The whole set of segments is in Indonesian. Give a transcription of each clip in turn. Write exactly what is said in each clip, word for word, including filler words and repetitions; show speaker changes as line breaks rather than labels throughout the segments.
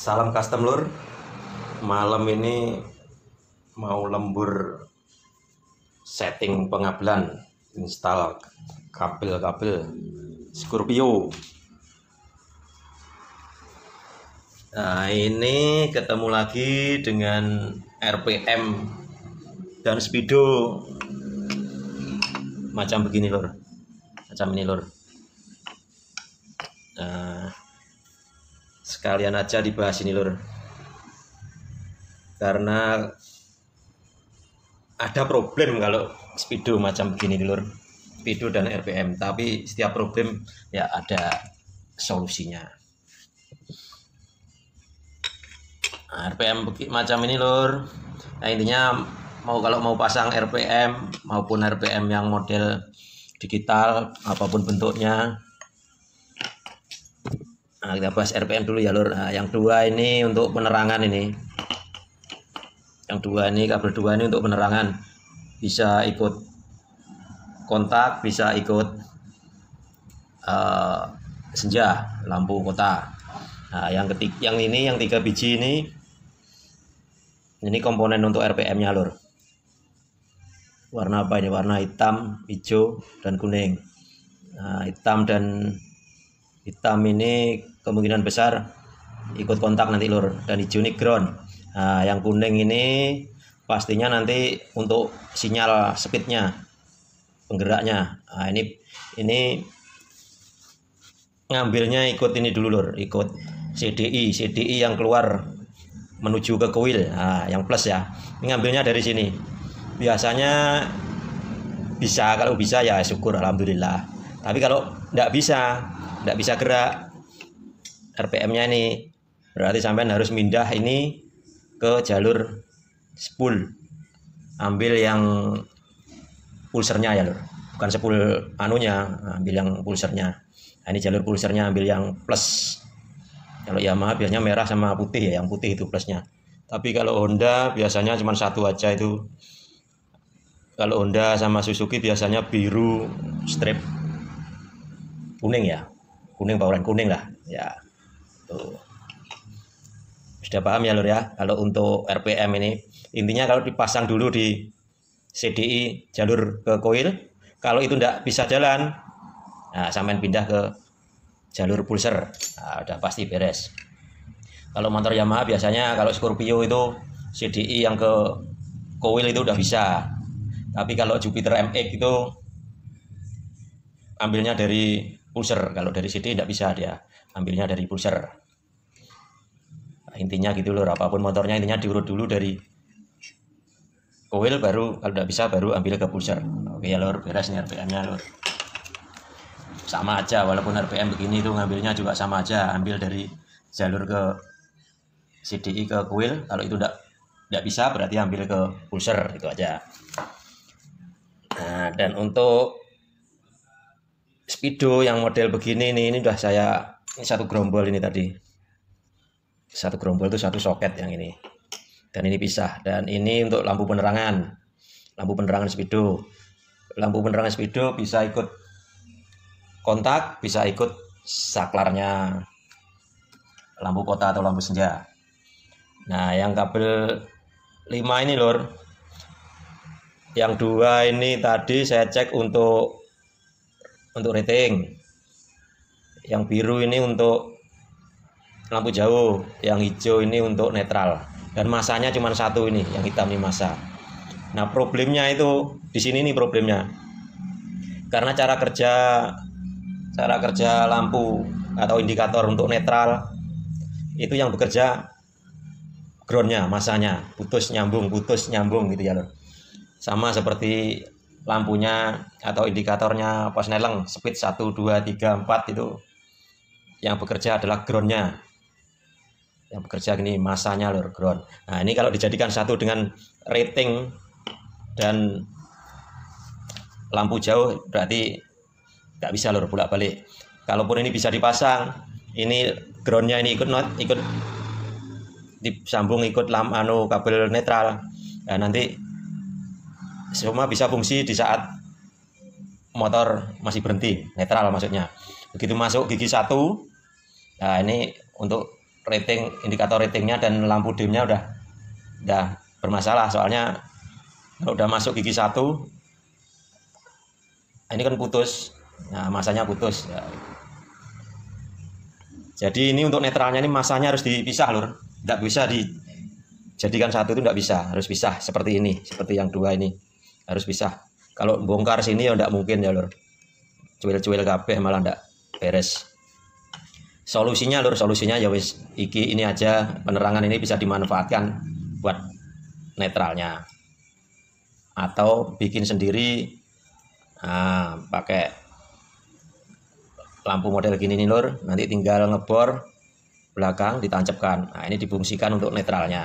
Salam custom lur. Malam ini mau lembur setting pengabelan, install kabel-kabel Scorpio. Nah, ini ketemu lagi dengan R P M dan speedo macam begini lur, macam ini lur. Nah, sekalian aja dibahas ini lur, karena ada problem kalau speedo macam begini lur, speedo dan R P M, tapi setiap problem ya ada solusinya. Nah, R P M macam ini lur. Nah, intinya mau kalau mau pasang R P M maupun R P M yang model digital apapun bentuknya. Nah, kita bahas R P M dulu ya lur. Nah, yang dua ini untuk penerangan ini. Yang dua ini, kabel dua ini untuk penerangan. Bisa ikut kontak, bisa ikut uh, senja, lampu kota. Nah, yang ketiga, yang ini, yang tiga biji ini, ini komponen untuk R P M-nya lur. Warna apa ini? Warna hitam, hijau, dan kuning. Nah, hitam dan hitam ini kemungkinan besar ikut kontak nanti lur, dan hijau ini ground. Nah, yang kuning ini pastinya nanti untuk sinyal speednya, penggeraknya. Nah, ini ini ngambilnya ikut ini dulu lur, ikut C D I, C D I yang keluar menuju ke coil. Nah, yang plus ya, ini ngambilnya dari sini. Biasanya bisa, kalau bisa ya syukur alhamdulillah. Tapi kalau tidak bisa, tidak bisa gerak R P M-nya ini, berarti sampean harus mindah ini ke jalur spool. Ambil yang pulsernya ya lur, bukan spool anunya, ambil yang pulsernya. Nah, ini jalur pulsernya ambil yang plus. Kalau Yamaha biasanya merah sama putih ya, yang putih itu plusnya. Tapi kalau Honda biasanya cuma satu aja itu. Kalau Honda sama Suzuki biasanya biru strip kuning ya, kuning bawaan kuning lah ya. Tuh. Sudah paham ya lur ya. Kalau untuk R P M ini intinya kalau dipasang dulu di C D I jalur ke coil, kalau itu tidak bisa jalan, nah sampean pindah ke jalur pulser. Nah, udah pasti beres. Kalau motor Yamaha biasanya, kalau Scorpio itu C D I yang ke coil itu udah bisa. Tapi kalau Jupiter M X itu ambilnya dari pulser. Kalau dari C D I tidak bisa, dia ambilnya dari pulser. Nah, intinya gitu lur, apapun motornya intinya diurut dulu dari coil, baru kalau tidak bisa baru ambil ke pulser. Oke ya lur, beres nih R P M-nya lur. Sama aja, walaupun R P M begini itu ngambilnya juga sama aja, ambil dari jalur ke C D I ke coil. Kalau itu tidak tidak bisa berarti ambil ke pulser, itu aja. Nah, dan untuk speedo yang model begini nih, ini udah saya, ini satu gerombol ini tadi. Satu gerombol itu satu soket yang ini. Dan ini pisah. Dan ini untuk lampu penerangan. Lampu penerangan speedo. Lampu penerangan speedo bisa ikut kontak, bisa ikut saklarnya lampu kota atau lampu senja. Nah, yang kabel lima ini lur. Yang dua ini tadi saya cek untuk untuk rating. Yang biru ini untuk lampu jauh, yang hijau ini untuk netral. Dan masanya cuma satu ini, yang hitam ini masa. Nah, problemnya itu di sini nih problemnya. Karena cara kerja cara kerja lampu atau indikator untuk netral itu yang bekerja groundnya, masanya putus nyambung, putus nyambung gitu ya lor. Sama seperti lampunya atau indikatornya pos neleng speed satu, dua, tiga, empat itu yang bekerja adalah groundnya. Yang bekerja gini masanya lor, ground. Nah, ini kalau dijadikan satu dengan rating dan lampu jauh berarti nggak bisa lor bolak-balik. Kalaupun ini bisa dipasang, ini groundnya ini ikut not, ikut disambung ikut lampu anu kabel netral. Nah, nanti semua bisa fungsi di saat motor masih berhenti, netral maksudnya. Begitu masuk gigi satu, nah ini untuk rating, indikator ratingnya dan lampu dimnya udah udah bermasalah. Soalnya kalau udah masuk gigi satu ini kan putus, nah masanya putus ya. Jadi ini untuk netralnya ini masanya harus dipisah lur, tidak bisa dijadikan satu, itu tidak bisa, harus pisah seperti ini, seperti yang dua ini harus pisah. Kalau bongkar sini ya tidak mungkin ya lur, cuil-cuil kabeh malah tidak beres. Solusinya lur, solusinya ya wis iki ini aja, penerangan ini bisa dimanfaatkan buat netralnya atau bikin sendiri. Nah, pakai lampu model gini nih lur, nanti tinggal ngebor belakang ditancapkan. Nah ini difungsikan untuk netralnya,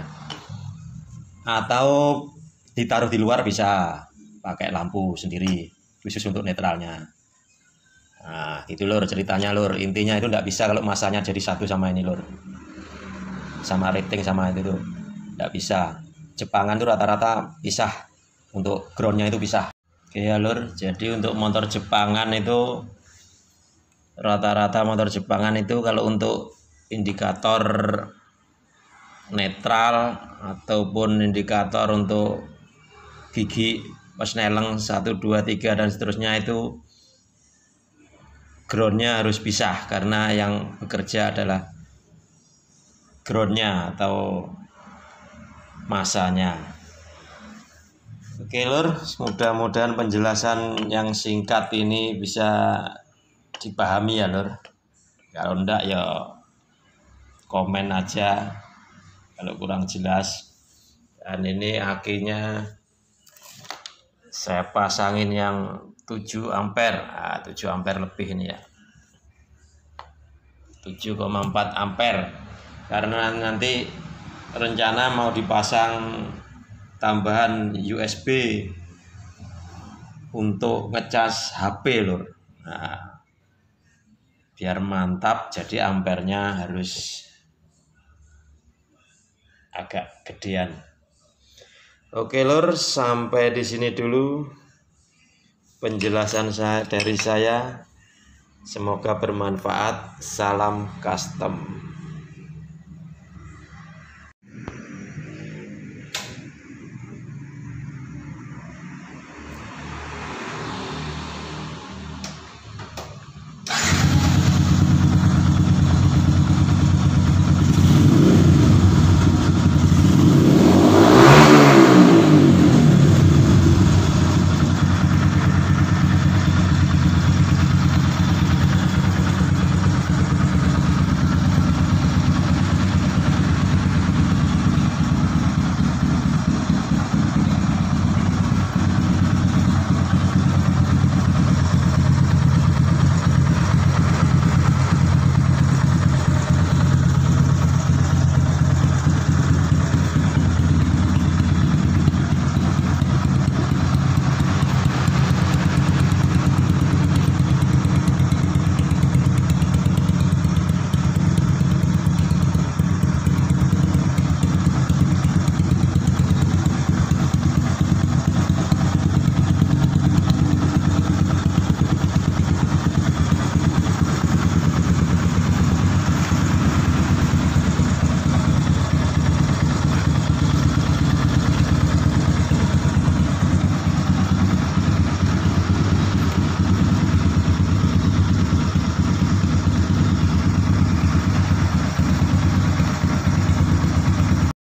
atau ditaruh di luar bisa pakai lampu sendiri khusus untuk netralnya. Nah gitu lur ceritanya lur, intinya itu tidak bisa kalau masanya jadi satu sama ini lur, sama rating sama itu tuh tidak bisa. Jepangan tuh rata-rata pisah, untuk groundnya itu pisah. Oke ya lur, jadi untuk motor Jepangan itu rata-rata motor Jepangan itu kalau untuk indikator netral ataupun indikator untuk gigi pesneleng satu, dua, tiga dan seterusnya itu groundnya harus pisah, karena yang bekerja adalah groundnya atau masanya. Oke lur, mudah-mudahan penjelasan yang singkat ini bisa dipahami ya lur. Kalau enggak ya komen aja kalau kurang jelas. Dan ini akinya saya pasangin yang tujuh ampere, nah, tujuh ampere lebih ini ya, tujuh koma empat ampere, karena nanti rencana mau dipasang tambahan U S B untuk ngecas H P lur. Nah, biar mantap, jadi ampernya harus agak gedean. Oke lur, sampai di sini dulu penjelasan saya dari saya. Semoga bermanfaat. Salam custom.